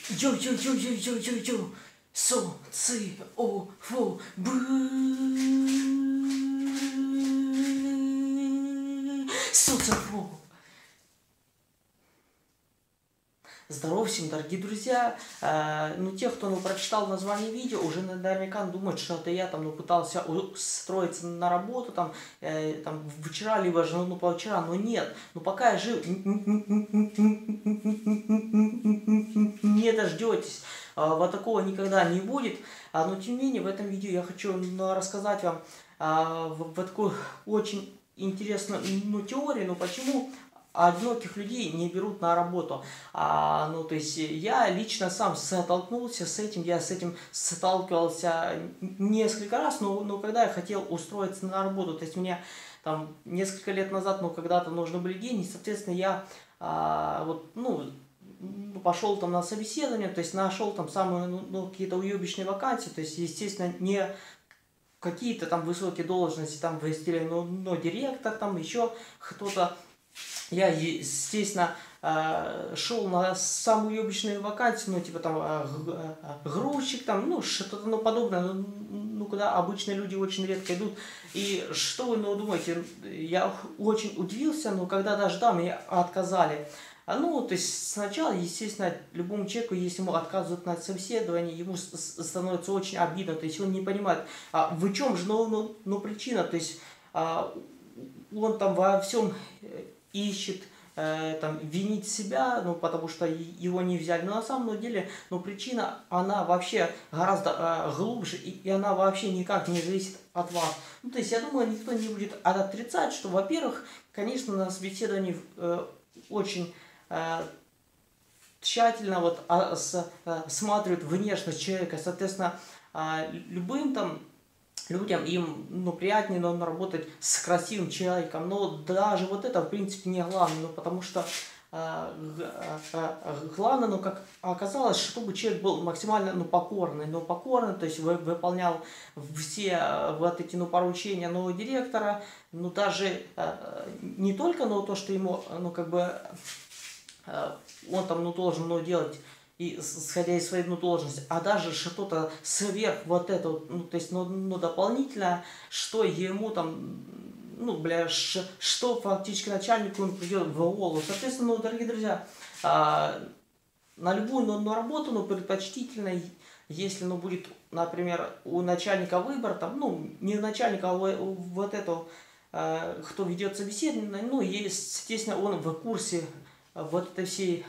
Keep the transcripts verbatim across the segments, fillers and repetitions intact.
Йо-йо-йо-йо-йо-йо-йо, со, ци, о, фо, б, социфо. Здорово всем, дорогие друзья. Э, ну, те, кто ну, прочитал название видео, уже наверняка думают, что это я там ну, пытался устроиться на работу там, э, там вчера, либо же ну, позавчера, но нет. Но пока я жив, не дождетесь. Вот такого никогда не будет. Но тем не менее, в этом видео я хочу ну, рассказать вам вот такую очень интересную ну, теорию, но почему одиноких людей не берут на работу. А, ну, то есть я лично сам столкнулся с этим, я с этим сталкивался несколько раз, но, но когда я хотел устроиться на работу, то есть мне там несколько лет назад, ну, когда-то нужны были деньги, соответственно, я а, вот, ну, пошел там на собеседование, то есть нашел там самые, ну, ну какие-то уебищные вакансии, то есть, естественно, не какие-то там высокие должности, там, в стиле, ну, ну, директор, там, еще кто-то. Я, естественно, шел на самые уебищные вакансии, ну, типа там грузчик, там, ну, что-то ну, подобное, ну, ну, куда обычные люди очень редко идут. И что вы, ну, думаете, я очень удивился, но когда даже там мне отказали. Ну, то есть сначала, естественно, любому человеку, если ему отказывают на собеседовании, ему становится очень обидно, то есть он не понимает, а в чем же, ну, ну, ну причина, то есть а, он там во всем ищет, э, там, винить себя, ну, потому что его не взяли. Но на самом деле, ну, причина, она вообще гораздо э, глубже, и, и она вообще никак не зависит от вас. Ну, то есть, я думаю, никто не будет отрицать, что, во-первых, конечно, на собеседовании э, очень э, тщательно вот осматривают внешность человека, соответственно, э, любым там людям, им ну, приятнее но, работать с красивым человеком, но даже вот это в принципе не главное, ну, потому что э, э, главное, ну, как оказалось, чтобы человек был максимально ну, покорный, но покорный, то есть вы, выполнял все вот эти ну, поручения нового директора, ну даже э, не только ну, то, что ему ну, как бы э, он там ну, должен ну, делать, и исходя из своей ну, должности, а даже что-то сверх вот этого, ну, то есть, ну, ну, дополнительно, что ему там, ну, бля, ш, что фактически начальнику он придет в голову. Соответственно, ну, дорогие друзья, а, на любую ну, ну, работу, ну, предпочтительно, если, ну, будет, например, у начальника выбор, там, ну, не у начальника, а у, у вот этого, а, кто ведет собеседование, ну, естественно, он в курсе вот этой всей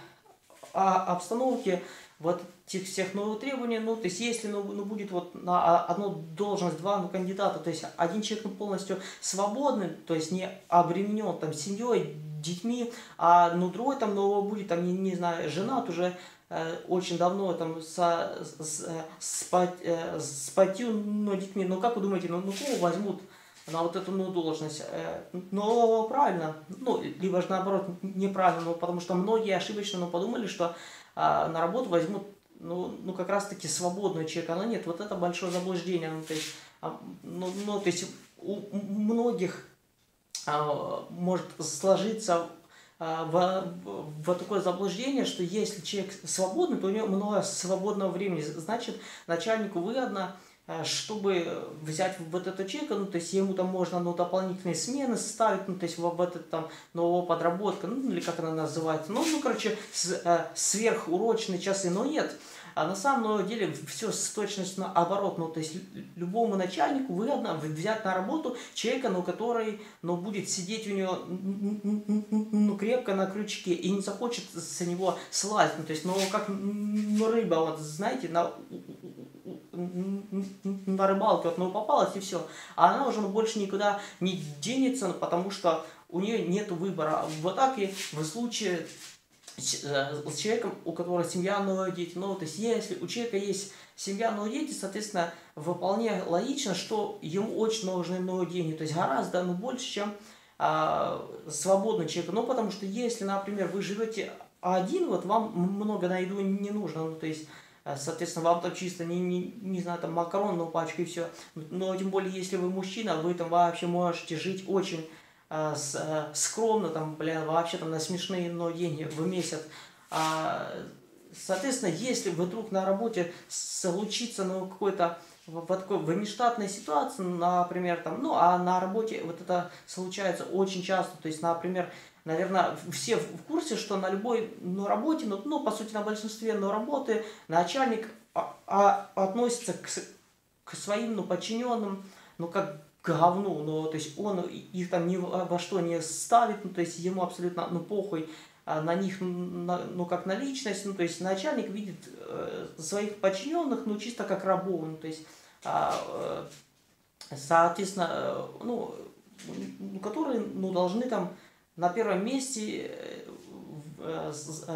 о обстановке, вот этих всех новых требований, ну, то есть, если, ну, ну будет вот на одну должность два, ну, кандидата, то есть, один человек ну, полностью свободный, то есть, не обременен, там, семьей, детьми, а, ну, другой, там, ну, будет, там, не, не знаю, женат уже э, очень давно, там, со, с, с, э, с пятью, ну, детьми, ну, как вы думаете, ну, ну, кого возьмут на вот эту ну, должность? Но правильно, ну, либо же наоборот неправильно, ну, потому что многие ошибочно ну, подумали, что а, на работу возьмут ну, ну как раз таки свободного человека, но нет, вот это большое заблуждение, ну, то есть, а, ну, ну, то есть у многих а, может сложиться а, в, в, в такое заблуждение, что если человек свободный, то у него много свободного времени, значит начальнику выгодно, чтобы взять вот этого человека, ну, то есть ему там можно, ну, дополнительные смены ставить, ну, то есть в, в этот там, нового подработка, ну, или как она называется, ну, ну, короче, с, э, сверхурочные часы, но нет. А на самом деле все с точностью наоборот, ну, то есть любому начальнику выгодно взять на работу человека, ну, который, ну, будет сидеть у него, ну, крепко на крючке и не захочет с него слазить, ну, то есть, ну, как ну, рыба, вот, знаете, на, на рыбалке, вот, ну, попалась и все, а она уже ну, больше никуда не денется, потому что у нее нет выбора. Вот так и в случае с человеком, у которого семья, новые дети. Ну, то есть, если у человека есть семья, новые дети, соответственно, вполне логично, что ему очень нужны новые деньги. То есть, гораздо ну, больше, чем а, свободный человек. Ну, потому что, если, например, вы живете один, вот вам много на еду не нужно. Ну, то есть, соответственно, вам там чисто, не, не, не знаю, там макаронную пачку и все. Но, тем более, если вы мужчина, вы там вообще можете жить очень скромно, там, бля, вообще там на смешные но деньги в месяц. А, соответственно, если вдруг на работе случится, ну, какой-то вот такой внештатной ситуации, например, там, ну, а на работе вот это случается очень часто, то есть, например, наверное, все в курсе, что на любой, ну, работе, ну, ну, по сути, на большинстве, ну, работы начальник а, а, относится к, к своим, ну, подчиненным, ну, как к говну, ну, то есть он их там ни во что не ставит, ну, то есть ему абсолютно, ну, похуй а, на них, на, ну, как на личность, ну, то есть начальник видит э, своих подчиненных, ну, чисто как рабов, ну, то есть, а, э, соответственно, э, ну, которые, ну, должны там на первом месте э,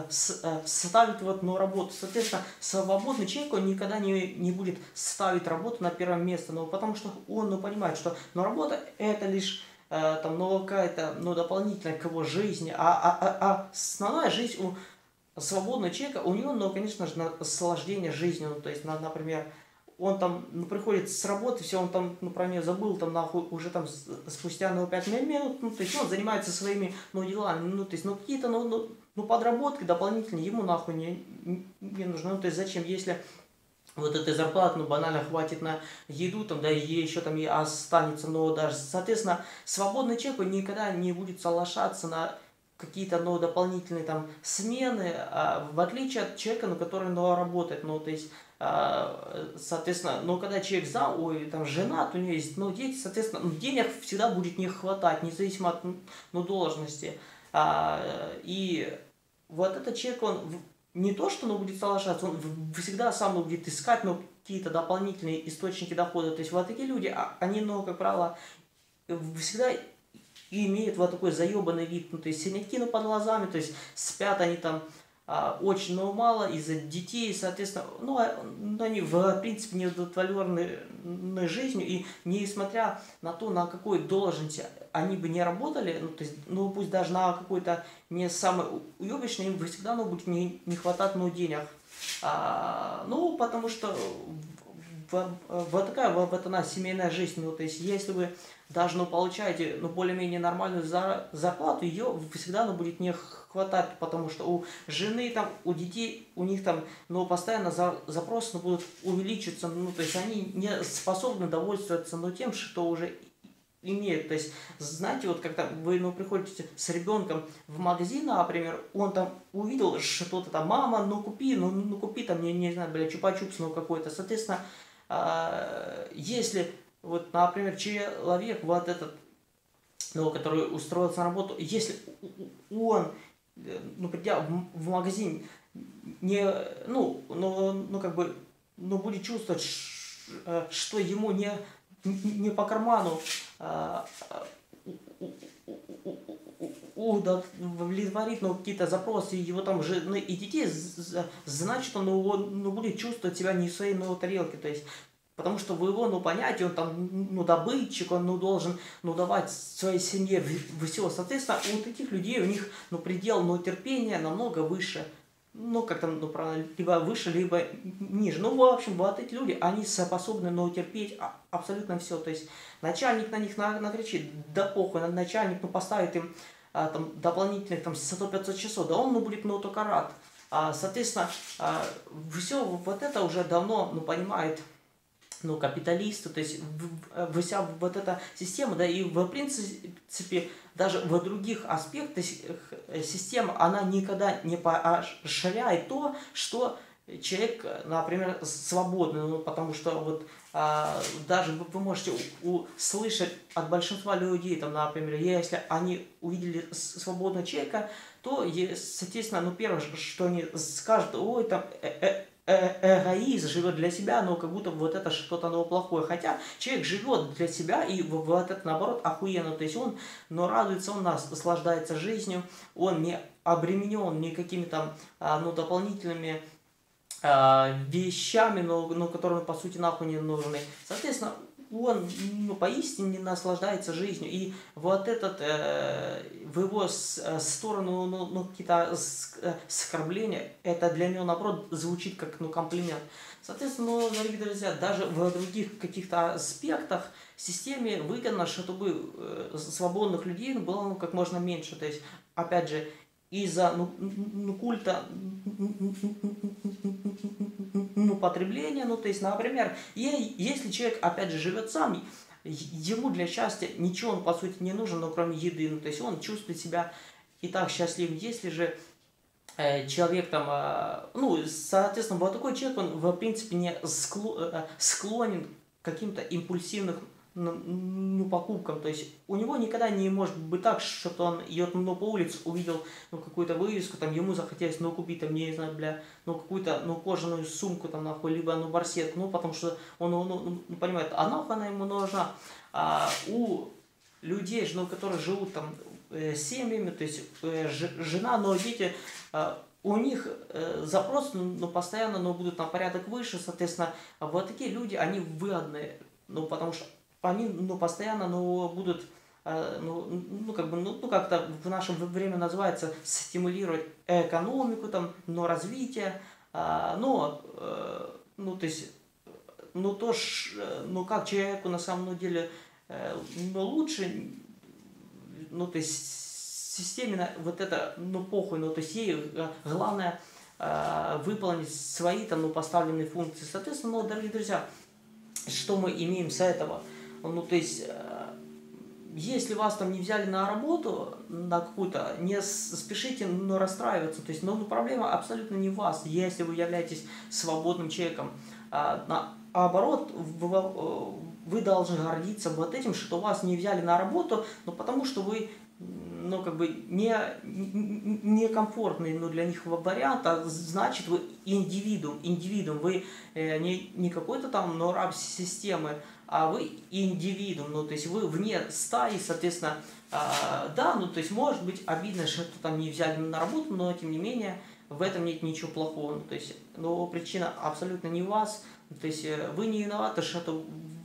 ставить вот, ну, работу. Соответственно, свободный человек, он никогда не, не будет ставить работу на первое место, но потому что он, ну, понимает, что, ну, работа это лишь э, там, ну, какая-то, ну, дополнительная к его жизни, а, а, а, а основная жизнь у свободного человека, у него, ну, конечно же, наслаждение жизнью, ну, то есть, например, он там, ну, приходит с работы, все, он там, ну, про нее забыл, там, нахуй, уже там спустя, ну, пять минут, ну, то есть, он занимается своими, ну, делами, ну, то есть, ну, какие-то, ну, ну, ну, подработки дополнительные ему, нахуй, не, не нужны, ну, то есть, зачем, если вот этой зарплаты, ну, банально хватит на еду, там, да, и еще там и останется, но даже, соответственно, свободный человек, он никогда не будет соглашаться на какие-то, ну, дополнительные там смены, а, в отличие от человека, ну, который, ну, работает, ну, то есть, а, соответственно, ну, когда человек за, ой, там, женат, у него есть, ну, дети, соответственно, ну, денег всегда будет не хватать, независимо от, ну, должности, а, и вот этот человек, он не то, что он будет соглашаться, он всегда сам будет искать, ну, какие-то дополнительные источники дохода, то есть вот такие люди, а, они, ну, как правило, всегда и имеют вот такой заебанный вид, ну, то есть синяки, ну, под глазами, то есть спят они там а, очень, ну, мало из-за детей, соответственно, ну, они в принципе не удовлетворены жизнью, и несмотря на то, на какой должности они бы не работали, ну, то есть, ну, пусть даже на какой-то не самый уебищный, им всегда, ну, будет не, не хватать, ну, денег. А, ну, потому что вот такая вот она семейная жизнь, ну, то есть, если вы даже, ну, получаете, ну, более-менее нормальную зарплату, ее всегда, ну, будет не хватать, потому что у жены, там, у детей, у них там, ну, постоянно за, запросы, ну, будут увеличиваться, ну, то есть, они не способны довольствоваться, ну, тем, что уже имеют, то есть, знаете, вот когда вы, ну, приходите с ребенком в магазин, например, он там увидел что-то там, мама, ну, купи, ну, ну купи там, не, не знаю, бля, чупа-чупс, ну, какой-то, соответственно, если вот, например, человек, вот этот, ну, который устроился на работу, если он, ну, придя в, в магазин, не, ну, ну, ну, как бы, ну, будет чувствовать, что ему не, не по карману а, удовлетворить, ну, какие-то запросы его там жены и детей, значит, он, он, ну, будет чувствовать себя не в своей, ну, тарелке, то есть, потому что в его, ну, понятии он там, ну, добытчик, он, ну, должен, ну, давать своей семье все. Соответственно, у таких людей, у них, ну, предел, ну, терпения намного выше. Ну, как там, ну, правильно, либо выше, либо ниже. Ну, в общем, вот эти люди, они способны, ну, терпеть абсолютно все. То есть, начальник на них накричит, да похуй, начальник, ну, поставит им а, там, дополнительных, там, сто-пятьсот часов, да он, ну, будет, ну, только рад. А, соответственно, а, все вот это уже давно, ну, понимает, ну, капиталисты, то есть вся вот эта система, да, и в принципе даже в других аспектах система, она никогда не поощряет то, что человек, например, свободный, ну, потому что вот а, даже вы, вы можете услышать от большинства людей, там, например, если они увидели свободного человека, то, соответственно, ну, первое, что они скажут, ой, там, э -э эгоист живет для себя, но как будто вот это что-то, ну, плохое. Хотя человек живет для себя, и вот это, наоборот, охуенно. То есть он, ну, радуется, он наслаждается жизнью, он не обременен никакими там, ну, дополнительными вещами, но, но которые, по сути, нахуй не нужны. Соответственно, он, ну, поистине наслаждается жизнью. И вот этот, э, в его сторону, ну, ну, какие-то оскорбления, это для него, наоборот, звучит как, ну, комплимент. Соответственно, ну, дорогие друзья, даже в других каких-то аспектах системе выгодно, чтобы э, свободных людей было, ну, как можно меньше. То есть, опять же, из-за ну, ну, культа ну, потребления, ну, то есть, например, если человек, опять же, живет сам, ему для счастья ничего, он, по сути, не нужен, но кроме еды, ну, то есть, он чувствует себя и так счастливым. Если же э, человек там, э, ну, соответственно, вот такой человек, он, в принципе, не склонен к каким-то импульсивным ну, покупкам, то есть у него никогда не может быть так, что он идет ну, по улице, увидел ну, какую-то вывеску, там ему захотелось ну, купить, там, не знаю, бля, ну, какую-то ну, кожаную сумку, там, нахуй, либо ну, барсет, ну, потому что он ну, ну, ну, понимает, а нахуй она ему нужна. А у людей, ну, которые живут там э, семьями, то есть э, жена, но дети, э, у них э, запрос ну, постоянно ну, будут на порядок выше, соответственно, вот такие люди, они выгодные, ну, потому что они ну, постоянно ну, будут, э, ну, ну, как бы, ну, ну, как-то в наше время называется стимулировать экономику, там, но развитие, э, но, э, ну, то есть, ну, то, ж, ну, как человеку на самом деле э, ну, лучше, ну, то есть, системе вот это, ну, похуй, ну, то есть, ей главное э, выполнить свои, там, ну, поставленные функции. Соответственно, ну, дорогие друзья, что мы имеем с этого? Ну, то есть, если вас там не взяли на работу, на какую-то, не спешите, но расстраиваться. То есть, ну, проблема абсолютно не в вас, если вы являетесь свободным человеком. А, наоборот, вы, вы должны гордиться вот этим, что вас не взяли на работу, ну, потому что вы, ну, как бы, не, не комфортный, ну, для них вариант, а значит, вы индивидуум, индивидуум, вы э, не, не какой-то там, но раб системы, а вы индивидуум, ну, то есть вы вне стаи, соответственно, э, да, ну, то есть может быть обидно, что там не взяли на работу, но тем не менее в этом нет ничего плохого, ну, то есть, но причина абсолютно не у вас, то есть э, вы не виноваты, что это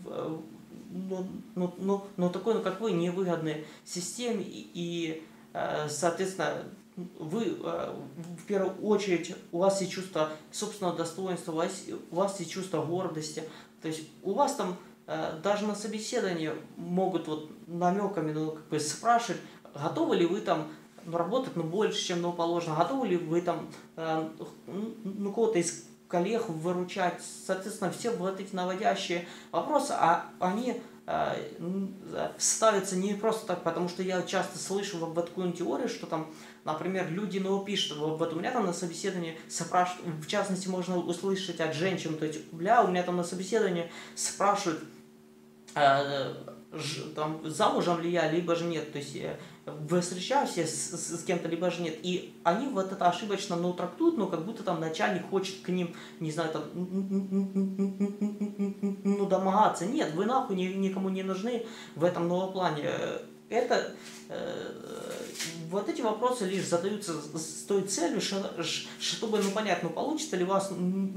но, но, но, но такой, ну, как вы, невыгодной системе, и, и э, соответственно, вы э, в первую очередь, у вас есть чувство собственного достоинства, у вас, у вас есть чувство гордости, то есть у вас там э, даже на собеседовании могут вот намеками, ну, как бы спрашивать, готовы ли вы там ну, работать, ну, больше, чем ну, положено, готовы ли вы там, э, ну, кого-то из коллег выручать, соответственно, все вот эти наводящие вопросы, а они э, ставятся не просто так, потому что я часто слышу вот, вот такую теорию, что там, например, люди, ну, пишут, вот у меня там на собеседовании спрашивают, в частности, можно услышать от женщин, то есть, бля, у меня там на собеседовании спрашивают, э, ж, там, замужем ли я, либо же нет, то есть, вы встречаетесь с, с, с кем-то, либо же нет, и они вот это ошибочно, ну, трактуют, ну, как будто там начальник хочет к ним, не знаю, там, ну, домогаться. Нет, вы нахуй никому не нужны в этом новом плане. Это, э, вот эти вопросы лишь задаются с той целью, чтобы, ну, понять, ну, получится ли вас,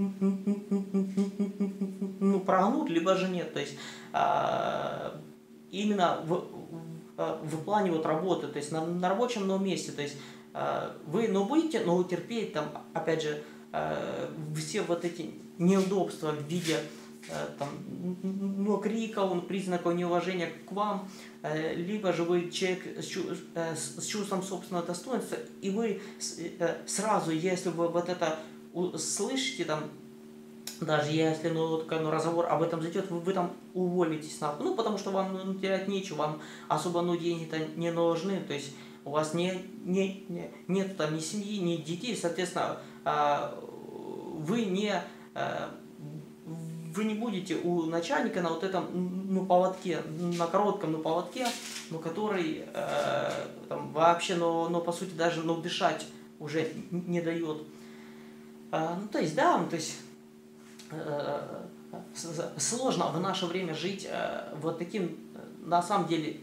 ну, прогнут, либо же нет, то есть, э, именно в, в плане вот работы, то есть на, на рабочем ну, месте, то есть э, вы ну, будете ну, терпеть там, опять же, э, все вот эти неудобства в виде э, там, ну, крика, признаков неуважения к вам, э, либо же вы человек с, чу э, с чувством собственного достоинства, и вы э, сразу, если вы вот это слышите, там, даже если ну, такой, ну, разговор об этом зайдет, вы, вы там уволитесь нахуй. Ну, потому что вам ну, терять нечего, вам особо ну, деньги-то не нужны. То есть у вас не, не, не, нет там ни семьи, ни детей, соответственно, вы не, вы не будете у начальника на вот этом ну, поводке, на коротком ну, поводке, ну, который там, вообще, ну, ну, по сути, даже ну, дышать уже не дает. Ну, то есть, да, ну, то есть сложно в наше время жить вот таким, на самом деле,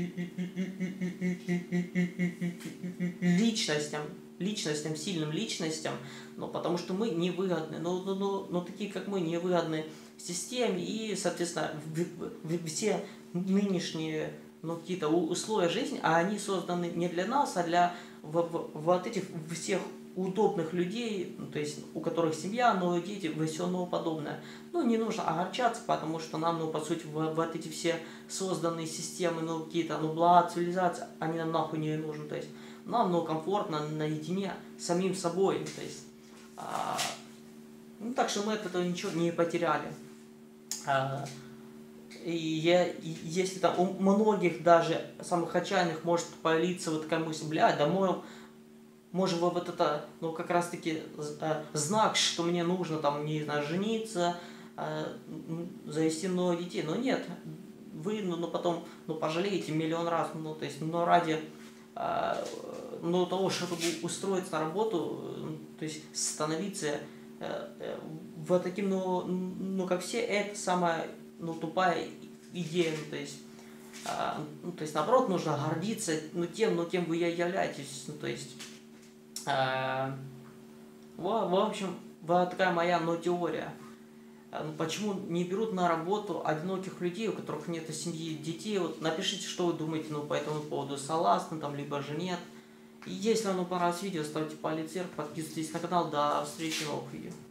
личностям, личностям, сильным личностям, но потому что мы невыгодны, но, но, но, но такие, как мы, невыгодны системе, и, соответственно, все нынешние ну, какие-то условия жизни, а они созданы не для нас, а для вот этих всех удобных людей, ну, то есть у которых семья, но дети, все ну, подобное. Ну, не нужно огорчаться, потому что нам, ну, по сути, вот эти все созданные системы, ну, какие-то, ну, блага, цивилизация, они нам нахуй не нужны. То есть, нам, ну, комфортно наедине с самим собой, то есть, а, ну, так что мы от этого ничего не потеряли. А, и, я, и если там у многих даже самых отчаянных может появиться вот такая мысль, бля, домой, может вот это, ну, как раз таки э, знак, что мне нужно там, не знаю, жениться, э, завести много детей, но нет, вы, ну, ну потом, ну, пожалеете миллион раз, ну, то есть, но ради, э, ну, того, чтобы устроиться на работу, то есть, становиться э, э, вот таким, ну, ну, как все, это самая, ну, тупая идея, ну, то есть, э, ну, то есть, наоборот, нужно гордиться, ну, тем, ну, кем вы являетесь, ну, то есть, э, в, в общем, вот такая моя, ну, теория. Почему не берут на работу одиноких людей, у которых нет семьи, детей? Вот напишите, что вы думаете, ну, по этому поводу, согласны там, либо же нет. И если вам понравилось видео, ставьте палец вверх, подписывайтесь на канал, до встречи в новых видео.